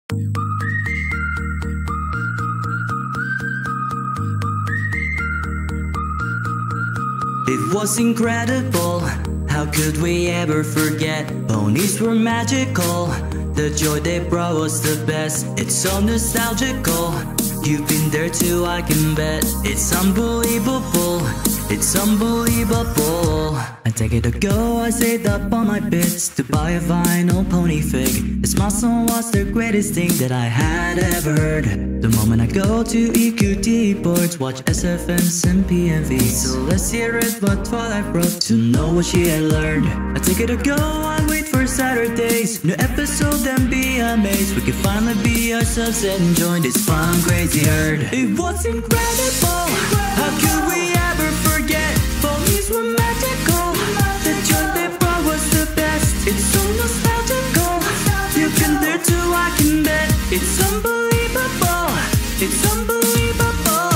It was incredible, how could we ever forget? Ponies were magical, the joy they brought was the best. It's so nostalgical, you've been there too, I can bet. It's unbelievable, it's unbelievable. I take it to go, I saved up all my bits to buy a vinyl pony fig. This milestone was the greatest thing that I had ever heard. The moment I go to EQT boards, watch SFMs and PMVs. Celestia read what Twilight wrote to know what she had learned. I take it to go, I wait for Saturdays, new episode and be amazed. We can finally be ourselves and join this fun crazy herd. It was incredible, how could we ever forget? Ponies were magical, the joy they brought was the best. It's so nostalgical, you've been there too, I can bet. It's unbelievable, it's unbelievable.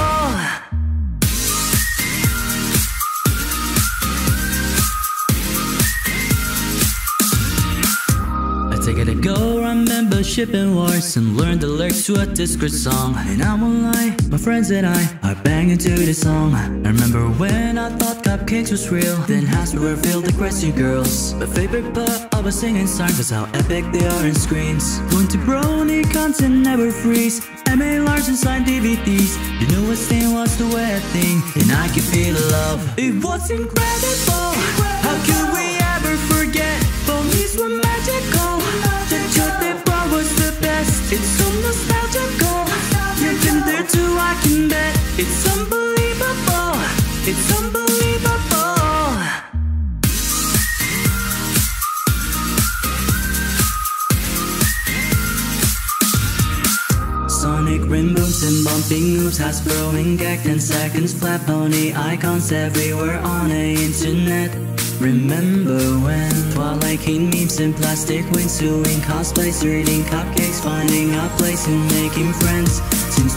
I take it to go, run membership and wars, and learn the lyrics to a Discord song. And I won't lie, my friends and I are banging to this song. I remember when I thought cupcakes was real, then houses were filled with crazy girls. My favorite part of a singing song was how epic they are in screens. Going to Brony content never freeze. M.A. Larson signed DVDs. The newest thing was the wet thing, and I could feel the love. It was incredible, how could we ever forget? Ponies were magical, the joy they brought was the best. It's so nostalgical, you've been there too, I can bet. It's unbelievable, it's unbelievable. Sonic rim booms and bumping moves, Hasbro and gag 10 seconds flat, pony icons everywhere on the internet. Remember when Twilight came memes and plastic wings, doing cosplays, eating cupcakes, finding a place and making friends since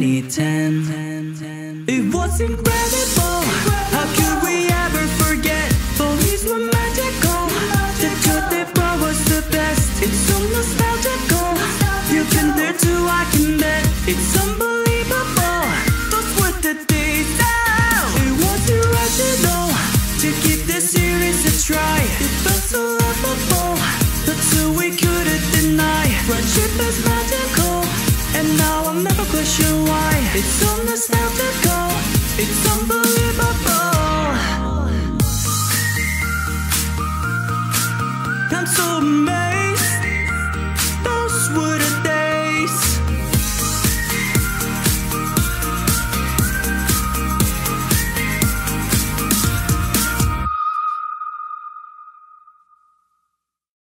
2010. It was incredible, how could we ever forget? Ponies were magical, the joy they brought was the best. It's so nostalgical, you've been there too, I can bet. It's unbelievable, those were the days now. It was irrational to keep this series a try. It felt so lovable, but two we couldn't deny. Friendship is magical, and now I'll never question why. It's so nostalgical, it's unbelievable.